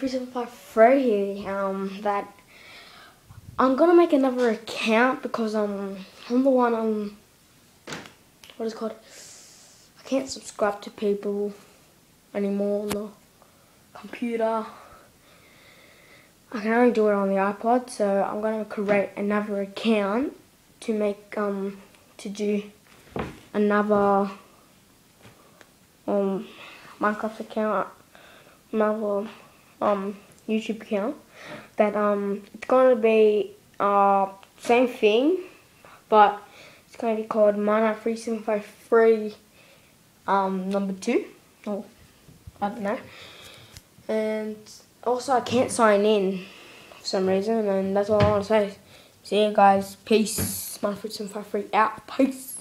Mana3753 that I'm gonna make another account because I'm the one on what is it called? I can't subscribe to people anymore on the computer. I can only do it on the iPod, so I'm gonna create another account to make to do another Minecraft account, another YouTube account that it's gonna be same thing, but it's gonna be called Mana3753 number 2. Oh, I don't know. And also I can't sign in for some reason, and that's all I want to say. See you guys. Peace. Mana3753 out. Peace.